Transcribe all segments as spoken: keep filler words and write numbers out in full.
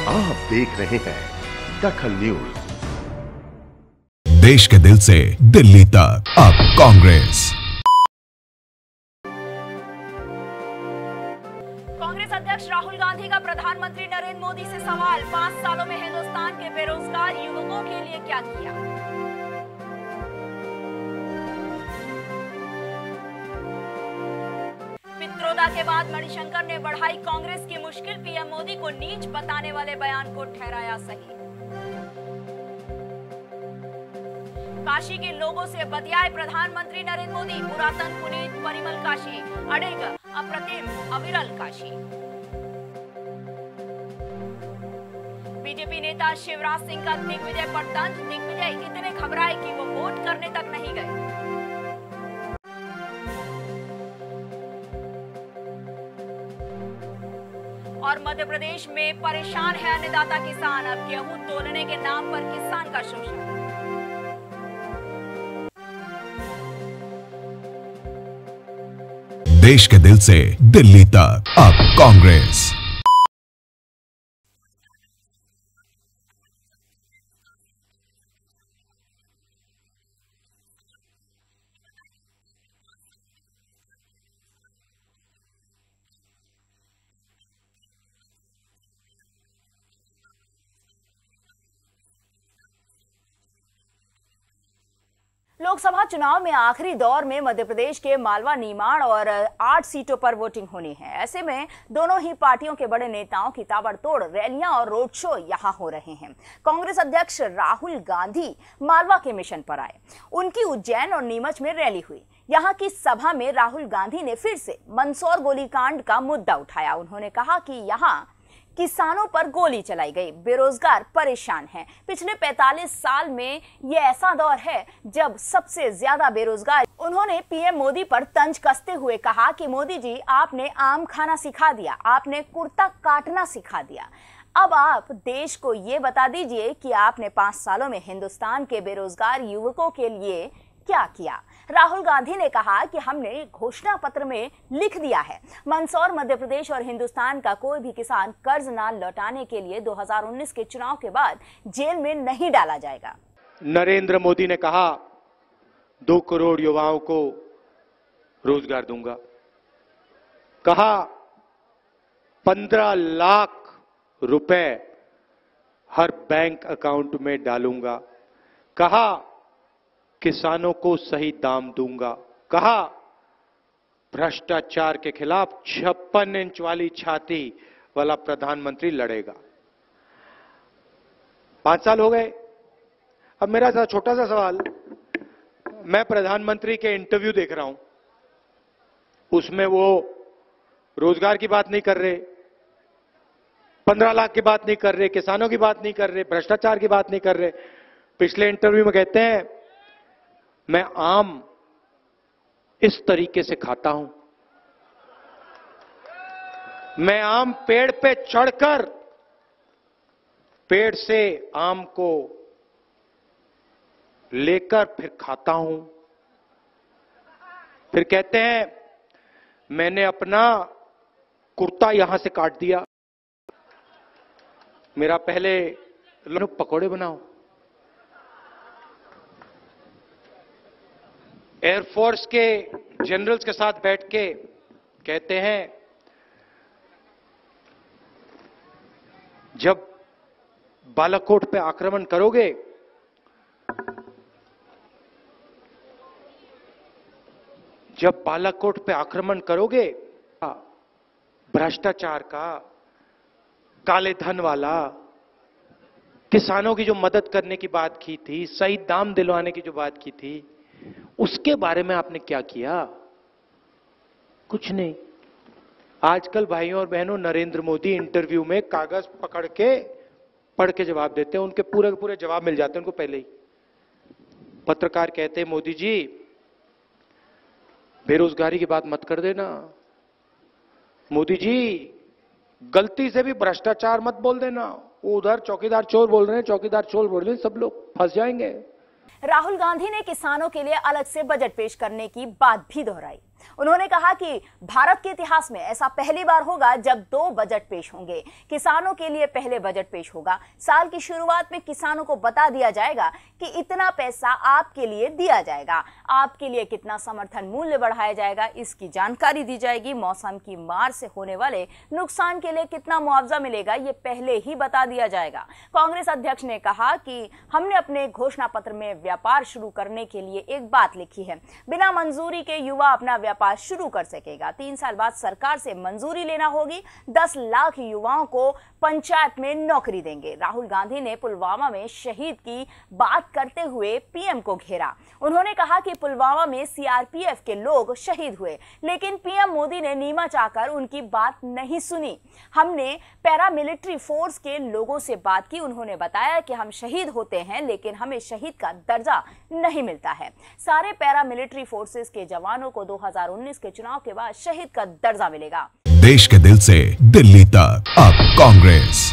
आप देख रहे हैं दखल न्यूज। देश के दिल से दिल्ली तक अब कांग्रेस। कांग्रेस अध्यक्ष राहुल गांधी का प्रधानमंत्री नरेंद्र मोदी से सवाल, पांच सालों में हिंदुस्तान के बेरोजगार युवकों के लिए क्या किया? पित्रोदा के बाद मणिशंकर ने बढ़ाई कांग्रेस की मुश्किल, पीएम मोदी को नीच बताने वाले बयान को ठहराया सही। काशी के लोगों से बतियाए प्रधानमंत्री नरेंद्र मोदी, पुरातन पुनीत परिमल काशी, अडिग अप्रतिम अविरल काशी। बीजेपी नेता शिवराज सिंह का दिग्विजय पर तंज, दिग्विजय इतने घबराए कि वो वोट करने तक नहीं गए। और मध्य प्रदेश में परेशान है अन्नदाता किसान, अब गेहूं तोलने के नाम पर किसान का शोषण। देश के दिल से दिल्ली तक अब कांग्रेस। लोकसभा चुनाव में आखिरी दौर में मध्य प्रदेश के मालवा, नीमाड़ और आठ सीटों पर वोटिंग होनी है। ऐसे में दोनों ही पार्टियों के बड़े नेताओं की ताबड़तोड़ रैलियां और रोड शो यहां हो रहे हैं। कांग्रेस अध्यक्ष राहुल गांधी मालवा के मिशन पर आए, उनकी उज्जैन और नीमच में रैली हुई। यहां की सभा में राहुल गांधी ने फिर से मंदसौर गोलीकांड का मुद्दा उठाया। उन्होंने कहा कि यहां किसानों पर गोली चलाई गई, बेरोजगार परेशान हैं। पिछले पैंतालीस साल में ये ऐसा दौर है जब सबसे ज्यादा बेरोजगार। उन्होंने पीएम मोदी पर तंज कसते हुए कहा कि मोदी जी, आपने आम खाना सिखा दिया, आपने कुर्ता काटना सिखा दिया। अब आप देश को ये बता दीजिए कि आपने पांच सालों में हिंदुस्तान के बेरोजगार युवकों के लिए क्या किया। राहुल गांधी ने कहा कि हमने घोषणा पत्र में लिख दिया है, मंदसौर, मध्य प्रदेश और हिंदुस्तान का कोई भी किसान कर्ज ना लौटाने के लिए दो हज़ार उन्नीस के चुनाव के बाद जेल में नहीं डाला जाएगा। नरेंद्र मोदी ने कहा दो करोड़ युवाओं को रोजगार दूंगा, कहा पंद्रह लाख रुपए हर बैंक अकाउंट में डालूंगा, कहा किसानों को सही दाम दूंगा, कहा भ्रष्टाचार के खिलाफ छप्पन इंच वाली छाती वाला प्रधानमंत्री लड़ेगा। पांच साल हो गए। अब मेरा सा छोटा सा सवाल, मैं प्रधानमंत्री के इंटरव्यू देख रहा हूं, उसमें वो रोजगार की बात नहीं कर रहे, पंद्रह लाख की बात नहीं कर रहे, किसानों की बात नहीं कर रहे, भ्रष्टाचार की बात नहीं कर रहे। पिछले इंटरव्यू में कहते हैं मैं आम इस तरीके से खाता हूं, मैं आम पेड़ पे चढ़कर पेड़ से आम को लेकर फिर खाता हूं। फिर कहते हैं मैंने अपना कुर्ता यहां से काट दिया, मेरा पहले पकौड़े बनाओ। एयरफोर्स के जनरल्स के साथ बैठ के कहते हैं जब बालाकोट पे आक्रमण करोगे जब बालाकोट पे आक्रमण करोगे भ्रष्टाचार का, काले धन वाला, किसानों की जो मदद करने की बात की थी, सही दाम दिलवाने की जो बात की थी, उसके बारे में आपने क्या किया? कुछ नहीं। आजकल भाइयों और बहनों, नरेंद्र मोदी इंटरव्यू में कागज पकड़ के पढ़ के जवाब देते हैं, उनके पूरे के पूरे जवाब मिल जाते हैं उनको पहले ही। पत्रकार कहते हैं मोदी जी बेरोजगारी की बात मत कर देना, मोदी जी गलती से भी भ्रष्टाचार मत बोल देना, वो उधर चौकीदार चोर बोल रहे हैं, चौकीदार चोर बोल रहे हैं, सब लोग फंस जाएंगे। राहुल गांधी ने किसानों के लिए अलग से बजट पेश करने की बात भी दोहराई। उन्होंने कहा कि भारत के इतिहास में ऐसा पहली बार होगा जब दो बजट पेश होंगे। किसानों के लिए पहले बजट पेश होगा। साल की शुरुआत में किसानों को बता दिया जाएगा कि इतना पैसा आपके लिए दिया जाएगा, आपके लिए कितना समर्थन मूल्य बढ़ाया जाएगा, इसकी जानकारी दी जाएगी। मौसम की मार से होने वाले नुकसान के लिए कितना मुआवजा मिलेगा, ये पहले ही बता दिया जाएगा। कांग्रेस अध्यक्ष ने कहा कि हमने अपने घोषणा पत्र में व्यापार शुरू करने के लिए एक बात लिखी है, बिना मंजूरी के युवा अपना व्यापार शुरू कर सकेगा। तीन साल बाद सरकार से मंजूरी लेना होगी। दस लाख युवाओं को पंचायत में नौकरी देंगे। राहुल गांधी ने पुलवामा में शहीद की बात करते हुए पीएम को घेरा। उन्होंने कहा कि पुलवामा में सीआरपीएफ के लोग शहीद हुए, लेकिन पीएम मोदी ने नीमा चाहकर उनकी बात नहीं सुनी। हमने पैरामिलिट्री फोर्स के लोगों से बात की। उन्होंने बताया कि हम शहीद होते हैं, लेकिन हमें शहीद का दर्जा नहीं मिलता है। सारे पैरामिलिट्री फोर्सेस के जवानों को दो हज़ार उन्नीस के चुनाव के बाद शहीद का दर्जा मिलेगा। देश के दिल से दिल्ली तक अब कांग्रेस।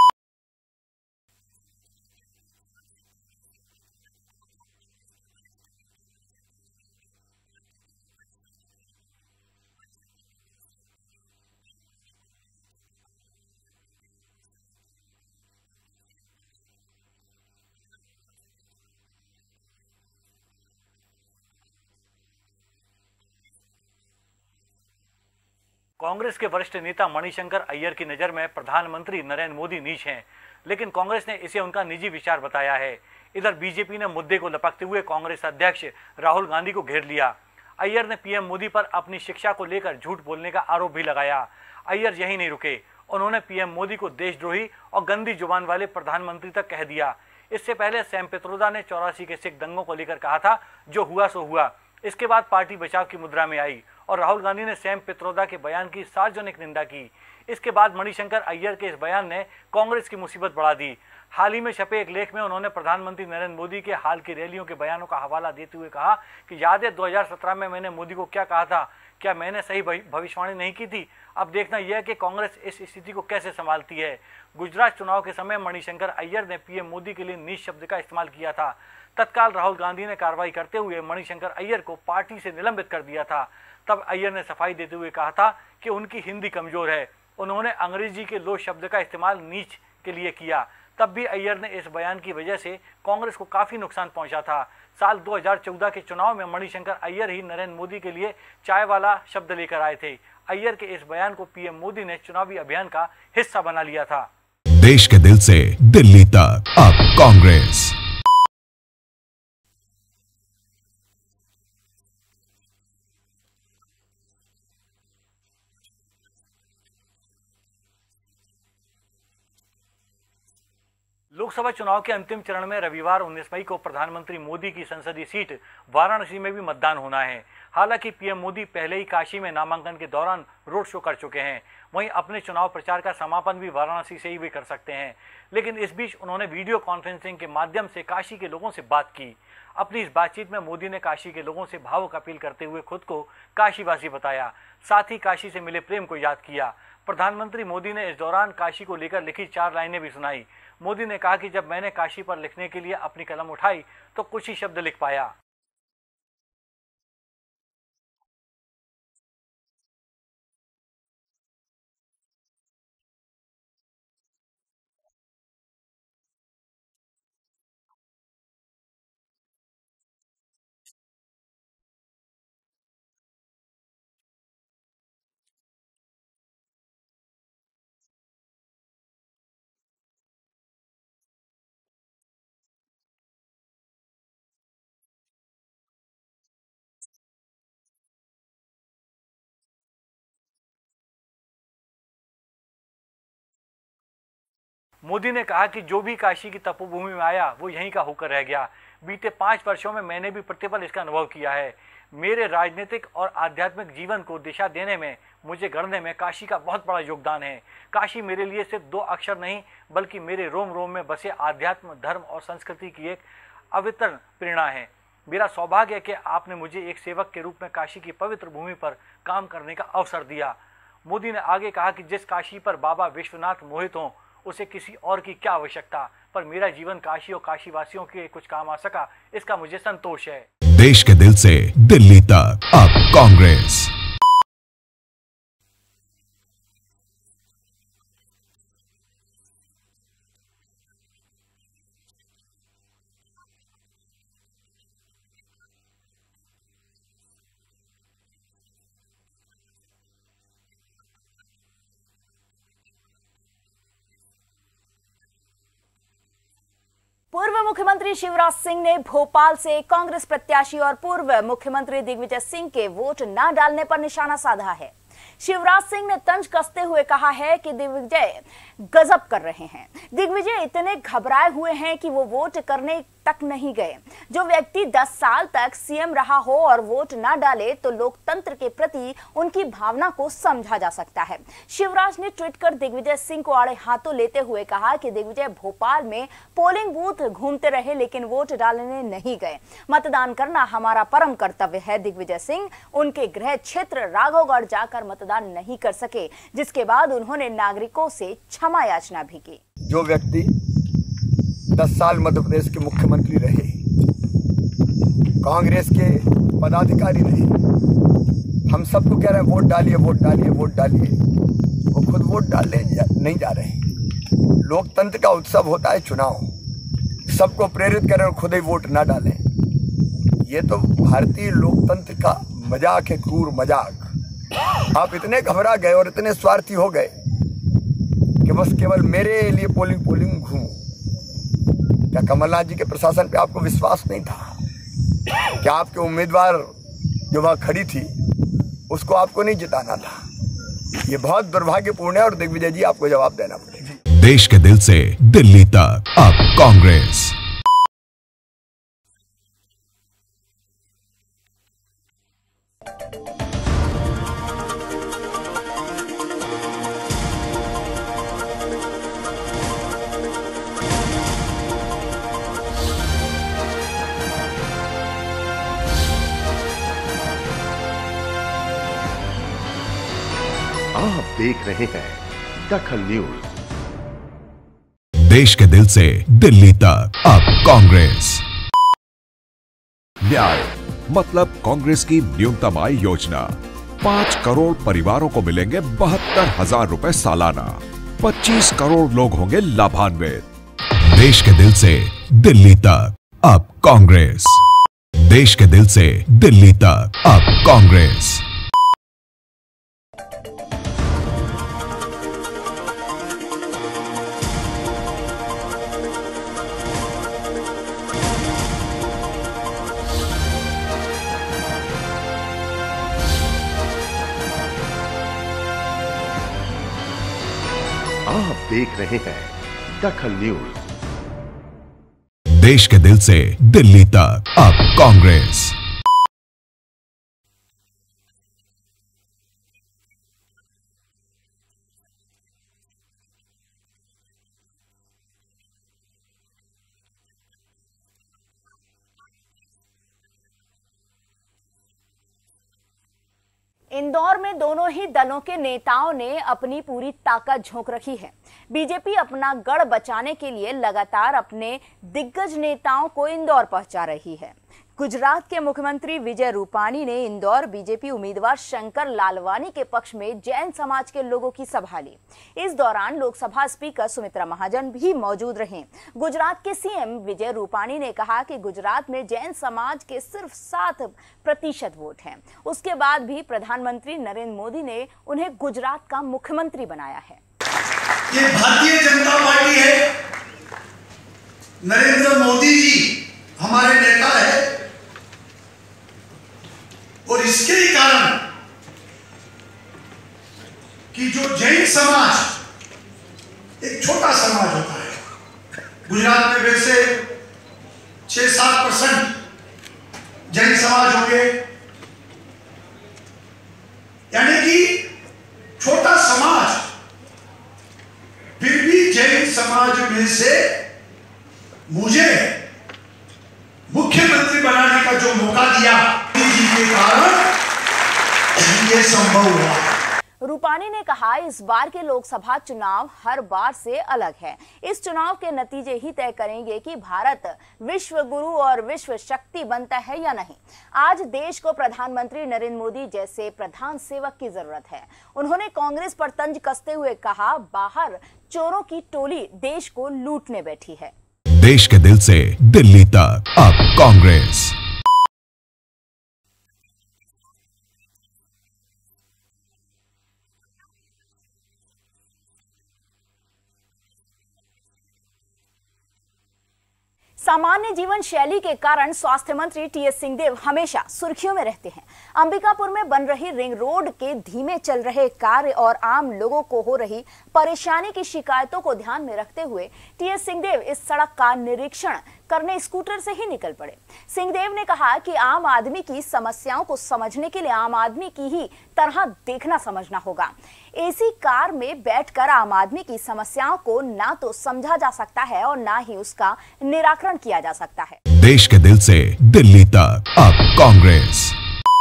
कांग्रेस के वरिष्ठ नेता मणिशंकर अय्यर की नजर में प्रधानमंत्री नरेंद्र मोदी नीच हैं, लेकिन कांग्रेस ने इसे उनका निजी विचार बताया है। इधर बीजेपी ने मुद्दे को लपकते हुए कांग्रेस अध्यक्ष राहुल गांधी को घेर लिया। अय्यर ने पीएम मोदी पर अपनी शिक्षा को लेकर झूठ बोलने का आरोप भी लगाया। अय्यर यही नहीं रुके, उन्होंने पीएम मोदी को देशद्रोही और गंदी जुबान वाले प्रधानमंत्री तक कह दिया। इससे पहले सैम पित्रोदा ने चौरासी के सिख दंगों को लेकर कहा था, जो हुआ सो हुआ। इसके बाद पार्टी बचाव की मुद्रा में आई और राहुल गांधी ने सैम पित्रोदा के बयान की सार्वजनिक निंदा की। इसके बाद मणिशंकर अय्यर के इस बयान ने कांग्रेस की मुसीबत बढ़ा दी। हाल ही में छपे एक लेख में उन्होंने प्रधानमंत्री नरेंद्र मोदी के हाल की रैलियों के बयानों का हवाला देते हुए कहा कि याद है दो हज़ार सत्रह में मैंने मोदी को क्या कहा था, क्या मैंने सही भविष्यवाणी नहीं की थी? अब देखना यह है कि कांग्रेस इस स्थिति को कैसे संभालती है। गुजरात चुनाव के समय मणिशंकर अय्यर ने पीएम मोदी के लिए नीच शब्द का इस्तेमाल किया था। तत्काल राहुल गांधी ने कार्रवाई करते हुए मणिशंकर अय्यर को पार्टी से निलंबित कर दिया था। तब अय्यर ने सफाई देते हुए कहा था कि उनकी हिंदी कमजोर है। उन्होंने अंग्रेजी के लो शब्द का इस्तेमाल नीच के लिए किया। तब भी अय्यर ने इस बयान की वजह से कांग्रेस को काफी नुकसान पहुंचा था। साल दो हज़ार चौदह के चुनाव में मणिशंकर अय्यर ही नरेंद्र मोदी के लिए चाय वाला शब्द लेकर आए थे। अय्यर के इस बयान को पीएम मोदी ने चुनावी अभियान का हिस्सा बना लिया था। देश के दिल से दिल्ली तक अब कांग्रेस। लोकसभा चुनाव के अंतिम चरण में रविवार उन्नीस मई को प्रधानमंत्री मोदी की संसदीय सीट वाराणसी में भी मतदान होना है। हालांकि पीएम मोदी पहले ही काशी में नामांकन के दौरान रोड शो कर चुके हैं। वहीं अपने चुनाव प्रचार का समापन भी वाराणसी से ही भी कर सकते हैं, लेकिन इस बीच उन्होंने वीडियो कॉन्फ्रेंसिंग के माध्यम से काशी के लोगों से बात की। अपनी इस बातचीत में मोदी ने काशी के लोगों से भावुक अपील करते हुए खुद को काशीवासी बताया, साथ ही काशी से मिले प्रेम को याद किया। प्रधानमंत्री मोदी ने इस दौरान काशी को लेकर लिखी चार लाइनें भी सुनाई। मोदी ने कहा कि जब मैंने काशी पर लिखने के लिए अपनी कलम उठाई तो कुछ ही शब्द लिख पाया। मोदी ने कहा कि जो भी काशी की तपोभूमि में आया वो यहीं का होकर रह गया। बीते पांच वर्षों में मैंने भी प्रतिपल इसका अनुभव किया है। मेरे राजनीतिक और आध्यात्मिक जीवन को दिशा देने में, मुझे गढ़ने में काशी का बहुत बड़ा योगदान है। काशी मेरे लिए सिर्फ दो अक्षर नहीं, बल्कि मेरे रोम रोम में बसे आध्यात्म, धर्म और संस्कृति की एक अवितर प्रेरणा है। मेरा सौभाग्य है कि आपने मुझे एक सेवक के रूप में काशी की पवित्र भूमि पर काम करने का अवसर दिया। मोदी ने आगे कहा कि जिस काशी पर बाबा विश्वनाथ मोहित हों, उसे किसी और की क्या आवश्यकता, पर मेरा जीवन काशी और काशीवासियों के कुछ काम आ सका, इसका मुझे संतोष है। देश के दिल से दिल्ली तक अब कांग्रेस। पूर्व मुख्यमंत्री शिवराज सिंह ने भोपाल से कांग्रेस प्रत्याशी और पूर्व मुख्यमंत्री दिग्विजय सिंह के वोट न डालने पर निशाना साधा है। शिवराज सिंह ने तंज कसते हुए कहा है कि दिग्विजय गजब कर रहे हैं। दिग्विजय इतने घबराए हुए हैं कि वो वोट करने तक नहीं गए। जो व्यक्ति दस साल तक सीएम रहा हो और वोट ना डाले तो लोकतंत्र के प्रति उनकी भावना को समझा जा सकता है। शिवराज ने ट्वीट कर दिग्विजय सिंह को आड़े हाथों लेते हुए कहा कि दिग्विजय भोपाल में पोलिंग बूथ घूमते रहे लेकिन वोट डालने नहीं गए। मतदान करना हमारा परम कर्तव्य है। दिग्विजय सिंह उनके गृह क्षेत्र राघवगढ़ जाकर मतदान नहीं कर सके, जिसके बाद उन्होंने नागरिकों से क्षमा याचना भी की। जो व्यक्ति दस साल मध्य प्रदेश के मुख्यमंत्री रहे, कांग्रेस के पदाधिकारी रहे, हम सबको कह रहे हैं वोट डालिए वोट डालिए वोट डालिए, वो खुद वोट डालने नहीं जा रहे। लोकतंत्र का उत्सव होता है चुनाव, सबको प्रेरित करें और खुद ही वोट ना डालें। ये तो भारतीय लोकतंत्र का मजाक है, क्रूर मजाक। आप इतने घबरा गए और इतने स्वार्थी हो गए कि बस केवल मेरे लिए पोलिंग पोलिंग घूमो। क्या कमलनाथ जी के प्रशासन पे आपको विश्वास नहीं था? क्या आपके उम्मीदवार जो वहां खड़ी थी उसको आपको नहीं जिताना था? ये बहुत दुर्भाग्यपूर्ण है और दिग्विजय जी आपको जवाब देना पड़ेगा। देश के दिल से दिल्ली तक अब कांग्रेस। आप देख रहे हैं दखल न्यूज। देश के दिल से दिल्ली तक अब कांग्रेस। न्याय मतलब कांग्रेस की न्यूनतम आय योजना। पाँच करोड़ परिवारों को मिलेंगे बहत्तर हजार रुपए सालाना। पच्चीस करोड़ लोग होंगे लाभान्वित। देश के दिल से दिल्ली तक अब कांग्रेस। देश के दिल से दिल्ली तक अब कांग्रेस। आप देख रहे हैं दखल न्यूज। देश के दिल से दिल्ली तक अब कांग्रेस। इंदौर में दोनों ही दलों के नेताओं ने अपनी पूरी ताकत झोंक रखी है। बीजेपी अपना गढ़ बचाने के लिए लगातार अपने दिग्गज नेताओं को इंदौर पहुंचा रही है। गुजरात के मुख्यमंत्री विजय रूपाणी ने इंदौर बीजेपी उम्मीदवार शंकर लालवानी के पक्ष में जैन समाज के लोगों की सभा ली। इस दौरान लोकसभा स्पीकर सुमित्रा महाजन भी मौजूद रहे। गुजरात के सीएम विजय रूपाणी ने कहा कि गुजरात में जैन समाज के सिर्फ सात प्रतिशत वोट हैं। उसके बाद भी प्रधानमंत्री नरेंद्र मोदी ने उन्हें गुजरात का मुख्यमंत्री बनाया है। ये भारतीय जनता पार्टी है, नरेंद्र मोदी जी हमारे नेता है और इसके ही कारण कि जो जैन समाज एक छोटा समाज होता है, गुजरात में वैसे छह सात परसेंट जैन समाज होंगे, यानी कि छोटा समाज, फिर भी जैन समाज में से मुझे मुख्यमंत्री बनाने का जो मौका दिया जी के कारण ये संभव हुआ। रूपानी ने कहा, इस बार के लोकसभा चुनाव हर बार से अलग है। इस चुनाव के नतीजे ही तय करेंगे कि भारत विश्व गुरु और विश्व शक्ति बनता है या नहीं। आज देश को प्रधानमंत्री नरेंद्र मोदी जैसे प्रधान सेवक की जरूरत है। उन्होंने कांग्रेस पर तंज कसते हुए कहा, बाहर चोरों की टोली देश को लूटने बैठी है। देश के दिल से दिल्ली तक अब कांग्रेस। सामान्य जीवन शैली के कारण स्वास्थ्य मंत्री टी एस सिंहदेव हमेशा सुर्खियों में रहते हैं। अंबिकापुर में बन रही रिंग रोड के धीमे चल रहे कार्य और आम लोगों को हो रही परेशानी की शिकायतों को ध्यान में रखते हुए टी एस सिंहदेव इस सड़क का निरीक्षण करने स्कूटर से ही निकल पड़े। सिंहदेव ने कहा कि आम आदमी की समस्याओं को समझने के लिए आम आदमी की ही तरह देखना समझना होगा। एसी कार में बैठकर आम आदमी की समस्याओं को ना तो समझा जा सकता है और ना ही उसका निराकरण किया जा सकता है। देश के दिल से दिल्ली तक अब कांग्रेस।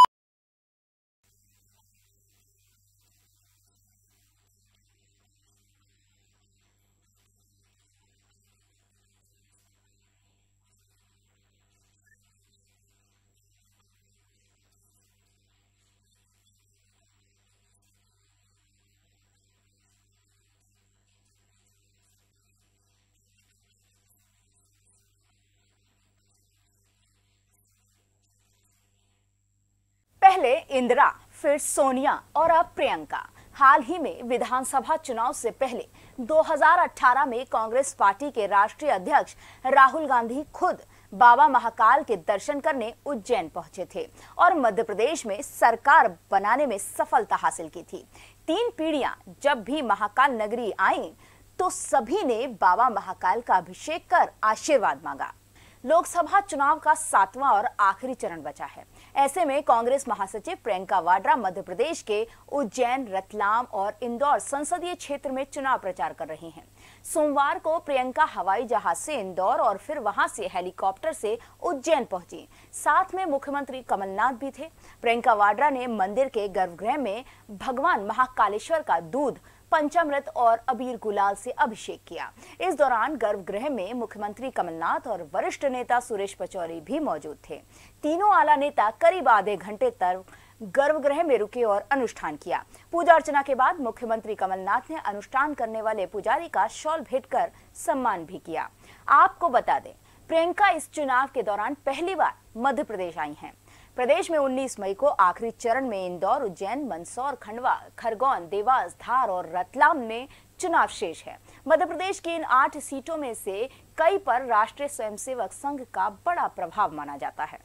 पहले इंदिरा, फिर सोनिया और अब प्रियंका। हाल ही में विधानसभा चुनाव से पहले दो हज़ार अठारह में कांग्रेस पार्टी के राष्ट्रीय अध्यक्ष राहुल गांधी खुद बाबा महाकाल के दर्शन करने उज्जैन पहुंचे थे और मध्य प्रदेश में सरकार बनाने में सफलता हासिल की थी। तीन पीढ़ियां जब भी महाकाल नगरी आई तो सभी ने बाबा महाकाल का अभिषेक कर आशीर्वाद मांगा। लोकसभा चुनाव का सातवां और आखिरी चरण बचा है। ऐसे में कांग्रेस महासचिव प्रियंका वाड्रा मध्य प्रदेश के उज्जैन, रतलाम और इंदौर संसदीय क्षेत्र में चुनाव प्रचार कर रही हैं। सोमवार को प्रियंका हवाई जहाज से इंदौर और फिर वहां से हेलीकॉप्टर से उज्जैन पहुंची। साथ में मुख्यमंत्री कमलनाथ भी थे। प्रियंका वाड्रा ने मंदिर के गर्भगृह में भगवान महाकालेश्वर का दूध, पंचामृत और अबीर गुलाल से अभिषेक किया। इस दौरान गर्भगृह में मुख्यमंत्री कमलनाथ और वरिष्ठ नेता सुरेश पचौरी भी मौजूद थे। तीनों आला नेता करीब आधे घंटे तक गर्भगृह में रुके और अनुष्ठान किया। पूजा अर्चना के बाद मुख्यमंत्री कमलनाथ ने अनुष्ठान करने वाले पुजारी का शॉल भेंट कर सम्मान भी किया। आपको बता दें, प्रियंका इस चुनाव के दौरान पहली बार मध्य प्रदेश आई हैं। प्रदेश में उन्नीस मई को आखिरी चरण में इंदौर, उज्जैन, मंदसौर, खंडवा, खरगोन, देवास, धार और रतलाम में चुनाव शेष है। मध्य प्रदेश की इन आठ सीटों में से कई पर राष्ट्रीय स्वयंसेवक संघ का बड़ा प्रभाव माना जाता है।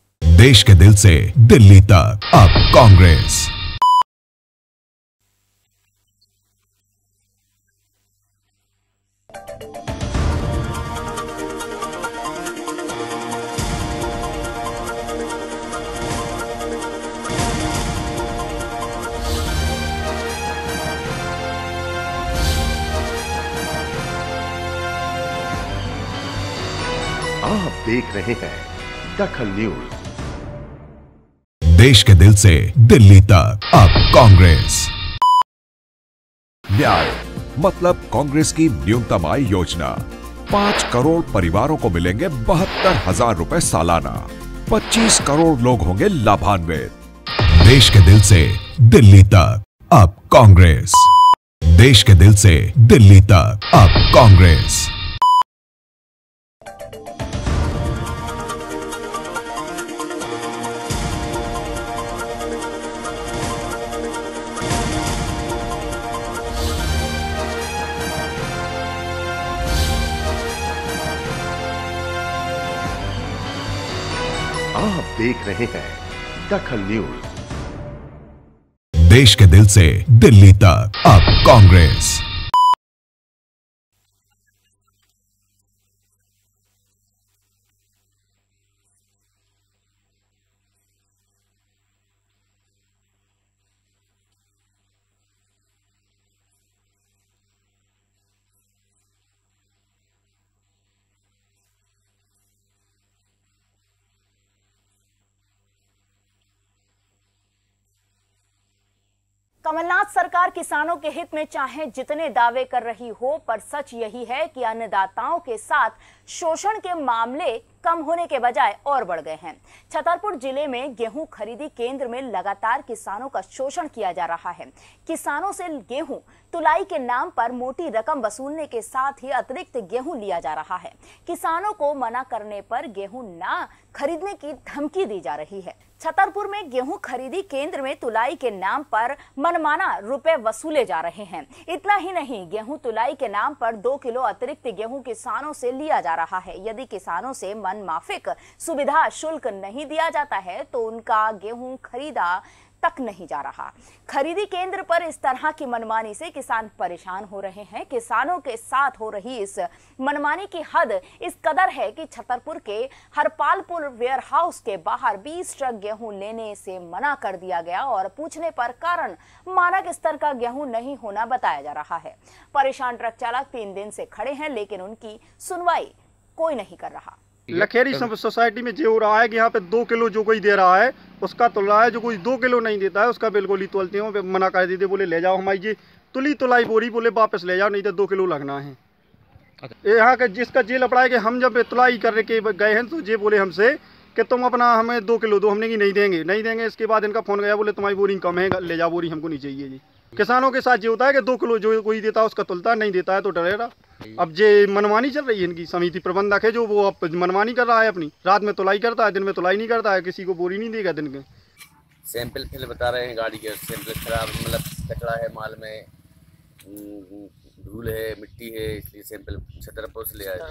देश के दिल से दिल्ली तक अब कांग्रेस। आप देख रहे हैं दखल न्यूज। देश के दिल से दिल्ली तक अब कांग्रेस। न्याय मतलब कांग्रेस की न्यूनतम आय योजना। पांच करोड़ परिवारों को मिलेंगे बहत्तर हजार रुपए सालाना। पच्चीस करोड़ लोग होंगे लाभान्वित। देश के दिल से दिल्ली तक अब कांग्रेस। देश के दिल से दिल्ली तक अब कांग्रेस। आप देख रहे हैं दखल न्यूज। देश के दिल से दिल्ली तक अब कांग्रेस। कमलनाथ सरकार किसानों के हित में चाहे जितने दावे कर रही हो, पर सच यही है कि अन्नदाताओं के साथ शोषण के मामले कम होने के बजाय और बढ़ गए हैं। छतरपुर जिले में गेहूं खरीदी केंद्र में लगातार किसानों का शोषण किया जा रहा है। किसानों से गेहूं तुलाई के नाम पर मोटी रकम वसूलने के साथ ही अतिरिक्त गेहूं लिया जा रहा है। किसानों को मना करने पर गेहूं ना खरीदने की धमकी दी जा रही है। छतरपुर में गेहूं खरीदी केंद्र में तुलाई के नाम पर मनमाना रुपए वसूले जा रहे हैं। इतना ही नहीं, गेहूं तुलाई के नाम पर दो किलो अतिरिक्त गेहूं किसानों से लिया जा रहा है। यदि किसानों से मन माफिक सुविधा शुल्क नहीं दिया जाता है तो उनका गेहूं खरीदा तक नहीं जा रहा। खरीदी केंद्र पर इस तरह की मनमानी से किसान परेशान हो रहे हैं। किसानों के साथ हो रही इस मनमानी की हद इस कदर है कि छतरपुर के हरपालपुर वेयर हाउस के बाहर बीस ट्रक गेहूं लेने से मना कर दिया गया और पूछने पर कारण मानक स्तर का गेहूं नहीं होना बताया जा रहा है। परेशान ट्रक चालक तीन दिन से खड़े हैं, लेकिन उनकी सुनवाई कोई नहीं कर रहा। लखेरी सोसाइटी में जो हो रहा है कि यहाँ पे दो किलो जो कोई दे रहा है उसका तुल रहा है, जो कोई दो किलो नहीं देता है उसका बिल्कुल ही तोलते हैं। मना कर देते, बोले ले जाओ हमारी जी तुली तुलाई बोरी, बोले वापस ले जाओ, नहीं तो दो किलो लगना है। यहाँ का जिसका जेल अपड़ा है कि हम जब तुलाई कर के गए हैं तो ये बोले हमसे कि तुम अपना हमें दो किलो दो, हमने की नहीं देंगे नहीं देंगे। इसके बाद इनका फोन गया, बोले तुम्हारी बोरी कम है, ले जाओ बोरी, हमको नहीं चाहिए जी। किसानों के साथ ये होता है कि दो किलो जो कोई देता है उसका तुलता, नहीं देता है तो डरेगा। अब ये मनमानी चल रही है, इनकी समिति प्रबंधक है जो वो अब मनमानी कर रहा है अपनी। रात में तुलाई करता है, दिन में तुलाई नहीं करता है, किसी को बोरी नहीं देगा दिन के। सैंपल फिर बता रहे हैं, गाड़ी के सैंपल खराब, मतलब कचरा है माल में, धूल है, मिट्टी है, इसलिए सैंपल छतरपुर से ले आए।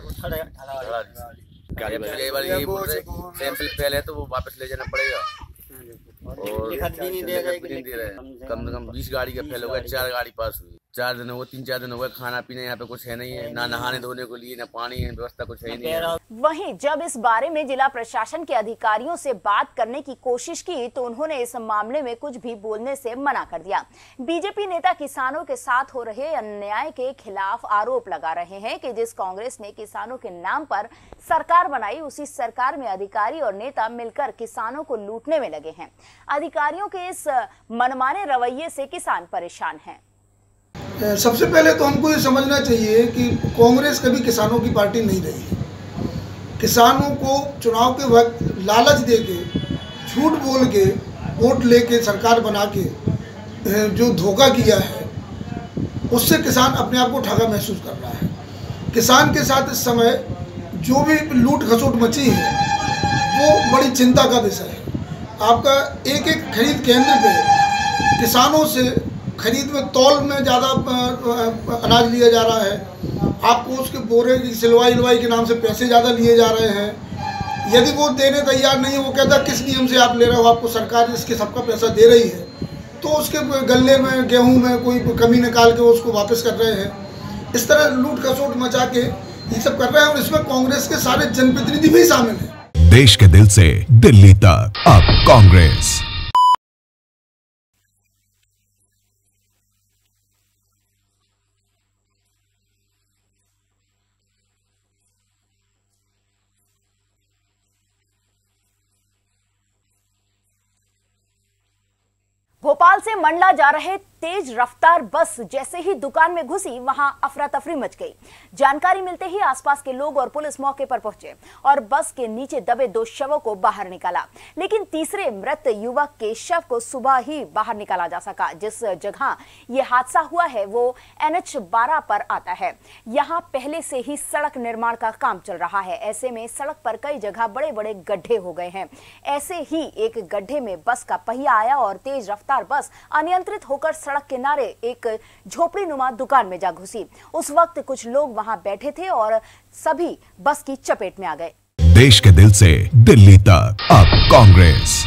सैंपल फेल है तो वो वापस ले जाना पड़ेगा और नहीं दे रहे हैं। कम से कम बीस गाड़ी का फेल हो गया, चार गाड़ी पास हुई। चार दिन हो गए, तीन चार दिन हो गए, खाना पीना यहाँ पे कुछ है नहीं है, ना नहाने धोने को लिए, ना पानी है, व्यवस्था कुछ है नहीं है। वहीं जब इस बारे में जिला प्रशासन के अधिकारियों से बात करने की कोशिश की तो उन्होंने इस मामले में कुछ भी बोलने से मना कर दिया। बीजेपी नेता किसानों के साथ हो रहे अन्याय के खिलाफ आरोप लगा रहे हैं कि जिस कांग्रेस ने किसानों के नाम पर सरकार बनाई, उसी सरकार में अधिकारी और नेता मिलकर किसानों को लूटने में लगे हैं। अधिकारियों के इस मनमाने रवैये से किसान परेशान हैं। सबसे पहले तो हमको ये समझना चाहिए कि कांग्रेस कभी किसानों की पार्टी नहीं रही है। किसानों को चुनाव के वक्त लालच देके, झूठ बोल के, वोट लेके सरकार बना के जो धोखा किया है, उससे किसान अपने आप को ठगा महसूस कर रहा है। किसान के साथ इस समय जो भी लूट खसोट मची है वो बड़ी चिंता का विषय है। आपका एक एक खरीद केंद्र पे किसानों से खरीद में तौल में ज़्यादा अनाज लिया जा रहा है। आपको उसके बोरे की सिलवाई लवाई के नाम से पैसे ज़्यादा लिए जा रहे हैं। यदि वो देने तैयार नहीं है, वो कहता है किस नियम से आप ले रहे हो, आपको सरकार इसके सबका पैसा दे रही है, तो उसके गले में गेहूं में कोई कमी निकाल के उसको वापस कर रहे हैं। इस तरह लूट खसोट मचा के ये सब कर रहे हैं और इसमें कांग्रेस के सारे जनप्रतिनिधि भी शामिल हैं। देश के दिल से दिल्ली तक अब कांग्रेस। भोपाल से मंडला जा रहे तेज रफ्तार बस जैसे ही दुकान में घुसी, वहां अफरा तफरी मच गई। जानकारी मिलते ही आसपास के लोग और पुलिस मौके पर पहुंचे और बस के नीचे दबे दो शवों को बाहर निकाला, लेकिन तीसरे मृत युवक के शव को सुबह ही बाहर निकाला जा सका। जिस जगह ये हादसा हुआ है वो एन एच बारह पर आता है। यहाँ पहले से ही सड़क निर्माण का काम चल रहा है। ऐसे में सड़क पर कई जगह बड़े बड़े गड्ढे हो गए हैं। ऐसे ही एक गड्ढे में बस का पहिया आया और तेज रफ्तार बस अनियंत्रित होकर सड़क किनारे एक झोपड़ी नुमा दुकान में जा घुसी। उस वक्त कुछ लोग वहां बैठे थे और सभी बस की चपेट में आ गए। देश के दिल से दिल्ली तक अब कांग्रेस।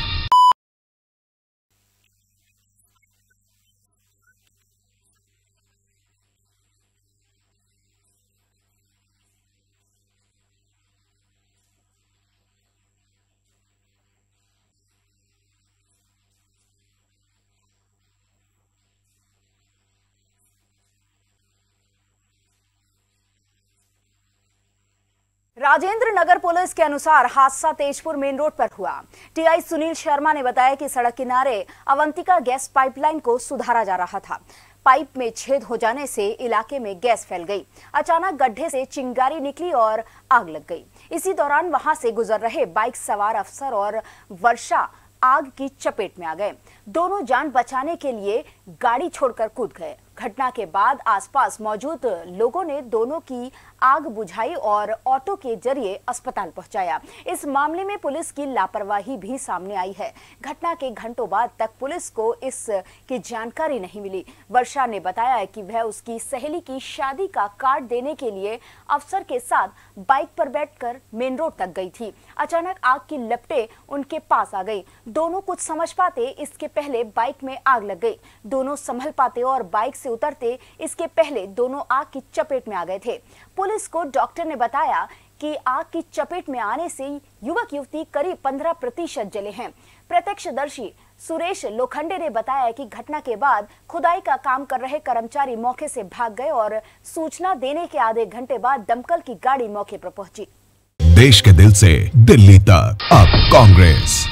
राजेंद्र नगर पुलिस के अनुसार हादसा तेजपुर मेन रोड पर हुआ। टीआई सुनील शर्मा ने बताया कि सड़क किनारे अवंतिका गैस पाइपलाइन को सुधारा जा रहा था। पाइप में छेद हो जाने से इलाके में गैस फैल गई। अचानक गड्ढे से चिंगारी निकली और आग लग गई। इसी दौरान वहां से गुजर रहे बाइक सवार अफसर और वर्षा आग की चपेट में आ गए। दोनों जान बचाने के लिए गाड़ी छोड़कर कूद गए। घटना के बाद आसपास मौजूद लोगों ने दोनों की आग बुझाई और ऑटो के जरिए अस्पताल पहुंचाया। इस मामले में पुलिस की लापरवाही भी सामने आई है। घटना के घंटों बाद तक पुलिस को इस की जानकारी नहीं मिली। वर्षा ने बताया कि वह उसकी सहेली की शादी का कार्ड देने के लिए अफसर के साथ बाइक पर बैठकर मेन रोड तक गई थी। अचानक आग की लपटें उनके पास आ गई। दोनों कुछ समझ पाते इसके पहले बाइक में आग लग गई। दोनों संभल पाते और बाइक से उतरते इसके पहले दोनों आग की चपेट में आ गए थे। पुलिस को डॉक्टर ने बताया कि आग की चपेट में आने से युवक युवती करीब पंद्रह प्रतिशत जले हैं। प्रत्यक्षदर्शी सुरेश लोखंडे ने बताया कि घटना के बाद खुदाई का काम कर रहे कर्मचारी मौके से भाग गए और सूचना देने के आधे घंटे बाद दमकल की गाड़ी मौके पर पहुंची। देश के दिल से दिल्ली तक अब कांग्रेस।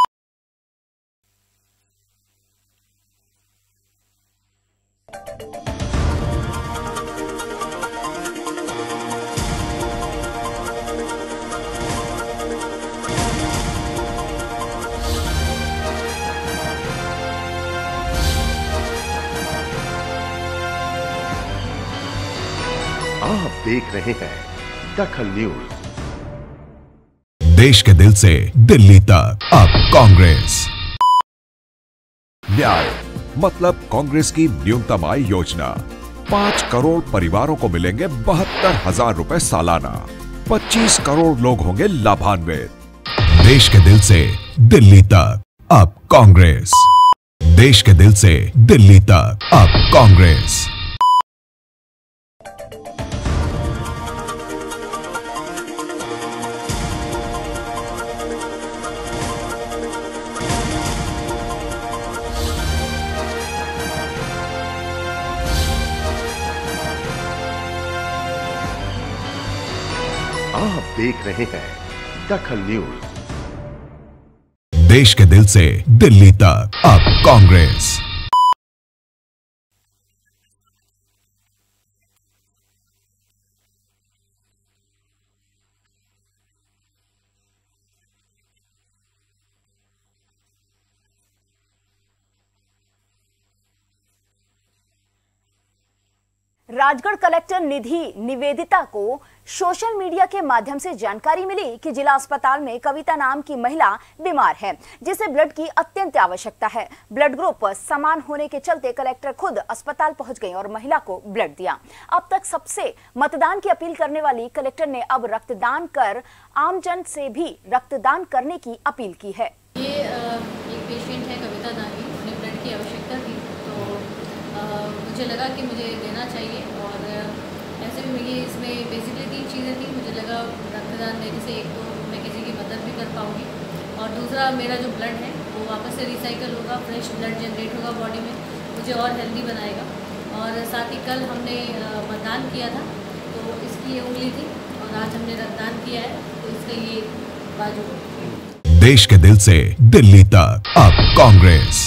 आप देख रहे हैं दखल न्यूज। देश के दिल से दिल्ली तक अब कांग्रेस। न्याय मतलब कांग्रेस की न्यूनतम आय योजना। पाँच करोड़ परिवारों को मिलेंगे बहत्तर हजार रुपए सालाना। पच्चीस करोड़ लोग होंगे लाभान्वित। देश के दिल से दिल्ली तक अब कांग्रेस। देश के दिल से दिल्ली तक अब कांग्रेस। आप देख रहे हैं दखल न्यूज। देश के दिल से दिल्ली तक अब कांग्रेस। राजगढ़ कलेक्टर निधि निवेदिता को सोशल मीडिया के माध्यम से जानकारी मिली कि जिला अस्पताल में कविता नाम की महिला बीमार है, जिसे ब्लड की अत्यंत आवश्यकता है। ब्लड ग्रुप समान होने के चलते कलेक्टर खुद अस्पताल पहुंच गई और महिला को ब्लड दिया। अब तक सबसे मतदान की अपील करने वाली कलेक्टर ने अब रक्तदान कर आमजन से भी रक्तदान करने की अपील की है। ये एक पेशेंट है कविता दानी, उन्हें ब्लड की आवश्यकता थी, तो मुझे लगा कि मुझे देना चाहिए। और ऐसे भी ये इसमें बेसिकली तीन चीज़ें थी। मुझे लगा रक्तदान देने से एक तो मैं किसी की मदद भी कर पाऊँगी और दूसरा मेरा जो ब्लड है वो वापस से रिसाइकल होगा, फ्रेश ब्लड जनरेट होगा बॉडी में, मुझे और हेल्दी बनाएगा। और साथ ही कल हमने मतदान किया था तो इसकी ये उंगली थी और आज हमने रक्तदान किया है तो इसका ये बाजू। देश के दिल से दिल्ली तक अब कांग्रेस।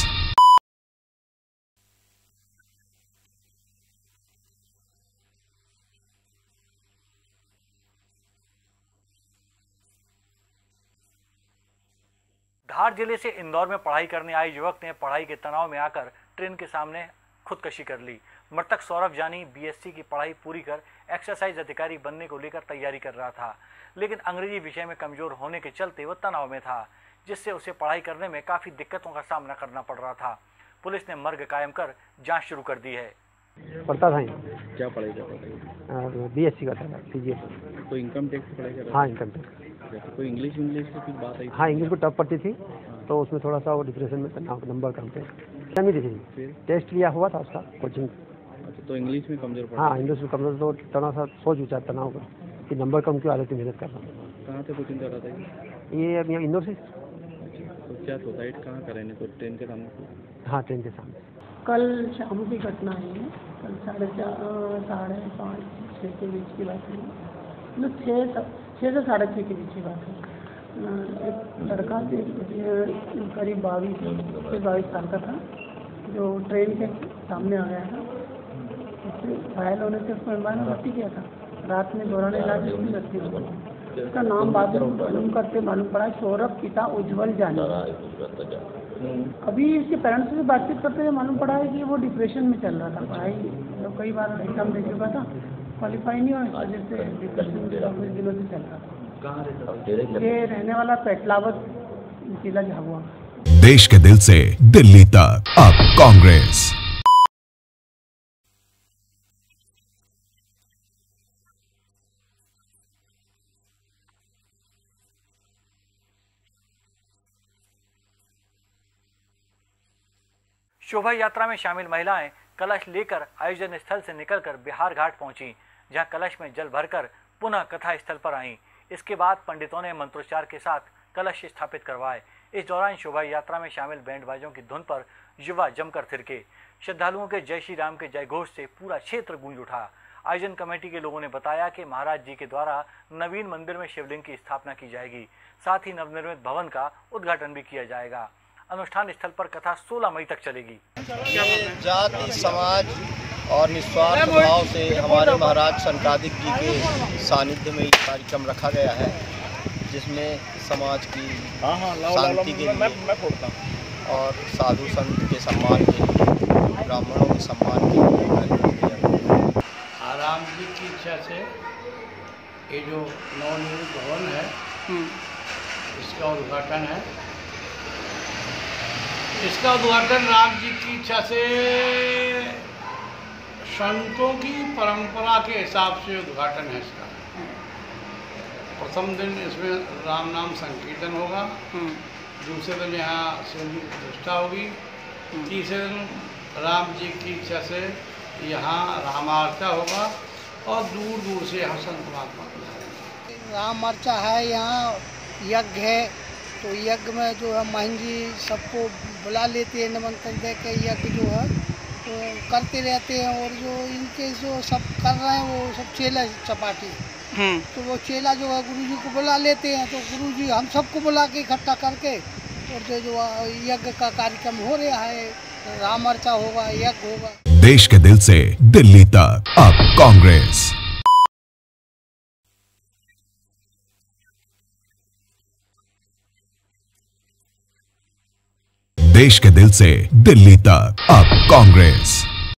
धार जिले से इंदौर में पढ़ाई करने आए युवक ने पढ़ाई के तनाव में आकर ट्रेन के सामने खुदकशी कर ली। मृतक सौरभ जानी बीएससी की पढ़ाई पूरी कर एक्सरसाइज अधिकारी बनने को लेकर तैयारी कर रहा था, लेकिन अंग्रेजी विषय में कमजोर होने के चलते वो तनाव में था, जिससे उसे पढ़ाई करने में काफी दिक्कतों का सामना करना पड़ रहा था। पुलिस ने मर्ग कायम कर जांच शुरू कर दी है। पढ़ता था क्या पढ़ाई करता था? बीएससी का था, सीजीएस। तो इनकम टैक्स की पढ़ाई कर रहा था? हाँ, इनकम टैक्स। तो कोई इंग्लिश इंग्लिश की कुछ बात आई? हाँ, इंग्लिश को टफ पढ़ती थी तो उसमें थोड़ा सा वो डिप्रेशन में नंबर कम थे। कमी थी, टेस्ट लिया हुआ था उसका कोचिंग। अच्छा, तो इंग्लिश में कमजोर पड़ा? हाँ, इंग्लिश में कमजोर, तो थोड़ा सा सोच विचार तनाव का कि नंबर कम क्यों आ रहे थे, मेहनत कर रहा हूँ। कहाँ से कोचिंग कर रहा था? ये अब यहाँ इंदौर से। अच्छा, तो क्या सोसाइटी कहाँ का रहने? तो ट्रेन के सामने? हाँ, ट्रेन के सामने। कल शाम की घटना है। कल साढ़े चार साढ़े पाँच छः के बीच की बात है। मतलब छः छः से साढ़े छः के बीच की बात है। एक लड़का करीब बाईस से बाईस साल का था, जो ट्रेन के सामने आ गया था। उससे घायल होने से उसको एम्बुलेंस में भर्ती किया था। रात में दौरान इलाज उसकी मृत्यु हो गई। उसका नाम बाद में मालूम करते मालूम पड़ा सौरभ पिता उज्जवल जानी। अभी इसके पेरेंट्स से बातचीत करते हुए मालूम पड़ा है कि वो डिप्रेशन में चल रहा था। पढ़ाई तो कई बार एग्जाम दे चुका था, क्वालिफाई नहीं हुआ, इस वजह से डिप्रेशन में कुछ दिनों से चल रहा था। ये रहने वाला पेटलावत जिला झाबुआ। देश के दिल से दिल्ली तक अब कांग्रेस। शोभा यात्रा में शामिल महिलाएं कलश लेकर आयोजन स्थल से निकलकर बिहार घाट पहुंची, जहां कलश में जल भरकर पुनः कथा स्थल पर आईं। इसके बाद पंडितों ने मंत्रोच्चार के साथ कलश स्थापित करवाए। इस दौरान शोभा यात्रा में शामिल बैंड बाजों की धुन पर युवा जमकर थिरके। श्रद्धालुओं के जय श्री राम के जय घोष से पूरा क्षेत्र गूंज उठा। आयोजन कमेटी के लोगों ने बताया कि महाराज जी के द्वारा नवीन मंदिर में शिवलिंग की स्थापना की जाएगी, साथ ही नवनिर्मित भवन का उद्घाटन भी किया जाएगा। अनुष्ठान स्थल पर कथा सोलह मई तक चलेगी। जाति समाज और निस्वार्थ भाव से हमारे महाराज संकादिक जी के सानिध्य में ये कार्यक्रम रखा गया है, जिसमें समाज की शांति के लिए और साधु संत के सम्मान के लिए, ब्राह्मणों के सम्मान के लिए कार्यक्रम किया गया। राम जी की इच्छा से ये जो नवनिर्मित भवन है इसका उद्घाटन है। इसका उद्घाटन राम जी की इच्छा से संतों की परंपरा के हिसाब से उद्घाटन है इसका। प्रथम दिन इसमें राम नाम संकीर्तन होगा, दूसरे दिन यहाँ शिव प्रतिष्ठा होगी, तीसरे दिन राम जी की इच्छा से यहाँ रामार्चा होगा और दूर दूर से यहाँ संत महात्मा रामार्चा है। यहाँ यज्ञ है, तो यज्ञ में जो है महन जी सबको बुला लेते हैं, निमंत्रण दे के यज्ञ जो है तो करते रहते हैं। और जो इनके जो सब कर रहे हैं वो सब चेला चपाटी, तो वो चेला जो है गुरुजी को बुला लेते हैं। तो गुरुजी हम सबको बुला के इकट्ठा करके और जो जो यज्ञ का कार्यक्रम हो रहा है, रामार्चा होगा, यज्ञ होगा। देश के दिल से दिल्ली तक अब कांग्रेस। देश के दिल से दिल्ली तक अब कांग्रेस।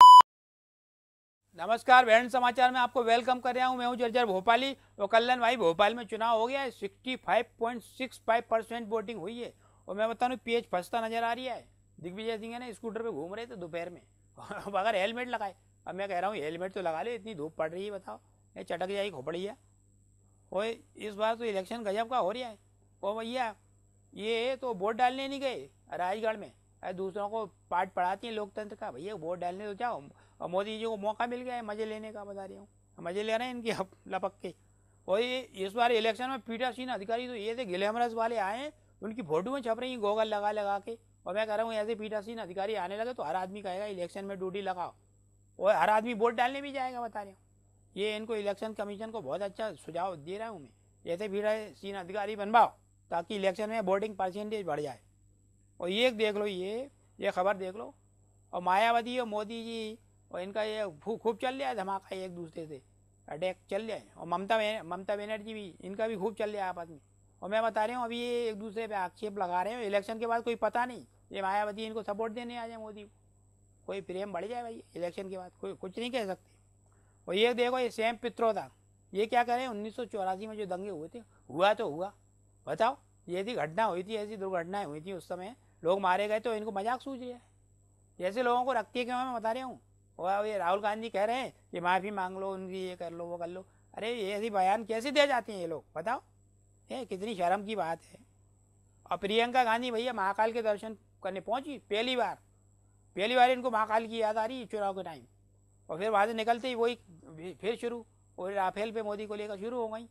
नमस्कार, वैन समाचार में आपको वेलकम कर रहा हूं। मैं हूं जर्जर भोपाली। और कल्याण भाई भोपाल में चुनाव हो गया है, पैंसठ point six five percent voting हुई है। और मैं बताऊं पेज फंसता नजर आ रही है। दिग्विजय सिंह है ना, स्कूटर पे घूम रहे थे दोपहर में बगैर हेलमेट लगाए। अब मैं कह रहा हूँ हेलमेट तो लगा ले, इतनी धूप पड़ रही है, बताओ ये चटक जाएगी खोपड़िया। और इस बार तो इलेक्शन गजब का हो रहा है। और भैया ये तो वोट डालने नहीं गए राजगढ़ में, दूसरों को पाठ पढ़ाती है लोकतंत्र का। भैया वोट डालने तो जाओ। और मोदी जी को मौका मिल गया है मजे लेने का, बता रही हूँ, मजे ले रहे हैं इनके लपक के। और ये इस बार इलेक्शन में पीठासीन अधिकारी तो ये थे गिलहमरस वाले आए हैं, उनकी फोटो में छप रही है गोगल लगा लगा के। और मैं कह रहा हूँ ऐसे पीठासीन अधिकारी आने लगे तो हर आदमी कहेगा इलेक्शन में ड्यूटी लगाओ, और हर आदमी वोट डालने भी जाएगा, बता रही हूँ। ये इनको इलेक्शन कमीशन को बहुत अच्छा सुझाव दे रहा हूँ मैं, ऐसे पीठासीन अधिकारी बनवाओ ताकि इलेक्शन में वोटिंग परसेंटेज बढ़ जाए। और ये देख लो, ये ये खबर देख लो। और मायावती और मोदी जी और इनका ये खूब चल रहा है धमाका, एक दूसरे से अटैक चल रहा है। और ममता ममता बनर्जी भी, इनका भी खूब चल रहा है आपस में। और मैं बता रही हूँ अभी ये एक दूसरे पे आक्षेप लगा रहे हैं। इलेक्शन के बाद कोई पता नहीं, ये मायावती इनको सपोर्ट देने आ जाए मोदी को, कोई प्रेम बढ़ जाए भाई इलेक्शन के बाद, कोई कुछ नहीं कह सकते। और ये देखो ये सैम पित्रोदा, ये क्या करें, उन्नीस सौ चौरासी में जो दंगे हुए थे, हुआ तो हुआ, बताओ ये ऐसी घटना हुई थी, ऐसी दुर्घटनाएं हुई थी, उस समय लोग मारे गए, तो इनको मजाक सूझ रहा है। जैसे लोगों को रखती है, क्यों मैं बता रहा हूँ। और ये राहुल गांधी कह रहे हैं कि माफ़ी मांग लो उनकी, ये कर लो वो कर लो। अरे ये ऐसी बयान कैसे दे जाते हैं ये लोग, बताओ, ये कितनी शर्म की बात है। और प्रियंका गांधी भैया महाकाल के दर्शन करने पहुंची, पहली बार पहली बार इनको महाकाल की याद आ रही है चुनाव के टाइम। और फिर वहाँ से निकलते ही वही फिर शुरू, और राफेल पे मोदी को लेकर शुरू हो गई।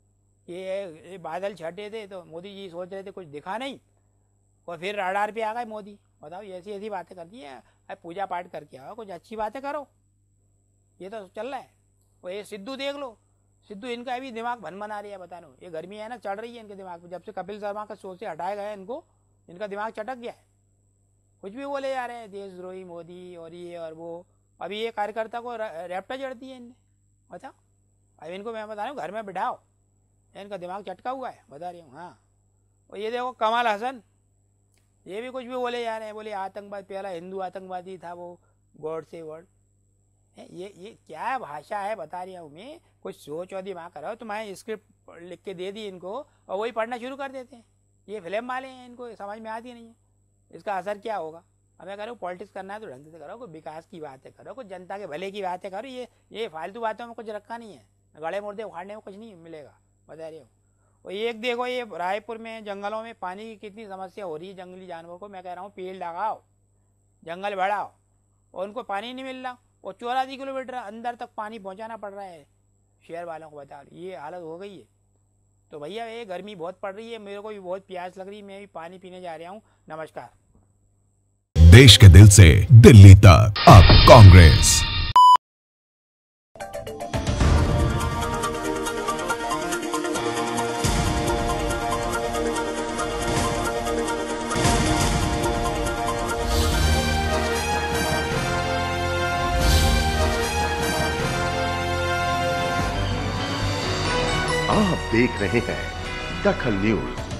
ये, ये बादल छटे थे तो मोदी जी सोच रहे थे कुछ दिखा नहीं, और फिर रडार पे आ गए मोदी। बताओ ऐसी ऐसी बातें करती है। अरे पूजा पाठ करके आओ, कुछ अच्छी बातें करो, ये तो चल रहा है। और ये सिद्धू देख लो, सिद्धू इनका भी दिमाग भन बना रही है, बता लो ये गर्मी है ना चढ़ रही है इनके दिमाग में। जब से कपिल शर्मा का शो से हटाया गया इनको, इनका दिमाग चटक गया है, कुछ भी बोले जा रहे हैं देशद्रोही मोदी और ये और वो। अभी ये कार्यकर्ता को रैप्टा जड़ दी है इनने, बताओ। अब इनको मैं बता रहा हूँ घर में बिठाओ, इनका दिमाग चटका हुआ है, बता रही हूँ। हाँ, और ये देखो कमाल हसन, ये भी कुछ भी बोले जा रहे हैं, बोले आतंकवाद, पहला हिंदू आतंकवादी था वो, गॉड से वर्ड। ये ये क्या भाषा है, बता रही हूँ मैं। कुछ सोच और दिमाग करो। तो मैं स्क्रिप्ट लिख के दे दी इनको और वही पढ़ना शुरू कर देते हैं। ये फिल्म वाले हैं, इनको समझ में आती नहीं है इसका असर क्या होगा। अब मैं कह रहा हूँ पॉलिटिक्स करना है तो ढंग से करो, कुछ विकास की बातें करो, कुछ जनता के भले की बातें करो। ये ये फालतू बातों में कुछ रखा नहीं है, गड़े मुर्दे उखाड़ने में कुछ नहीं मिलेगा, बता रही हूँ। और एक देखो ये रायपुर में जंगलों में पानी की कितनी समस्या हो रही है जंगली जानवरों को। मैं कह रहा हूँ पेड़ लगाओ, जंगल बढ़ाओ, और उनको पानी नहीं मिल रहा। और चौरासी किलोमीटर अंदर तक पानी पहुँचाना पड़ रहा है शहर वालों को, बता रही ये हालत हो गई है। तो भैया ये गर्मी बहुत पड़ रही है, मेरे को भी बहुत प्यास लग रही है, मैं भी पानी पीने जा रहा हूँ। नमस्कार। देश के दिल से दिल्ली तक अब कांग्रेस। आप देख रहे हैं दखल न्यूज।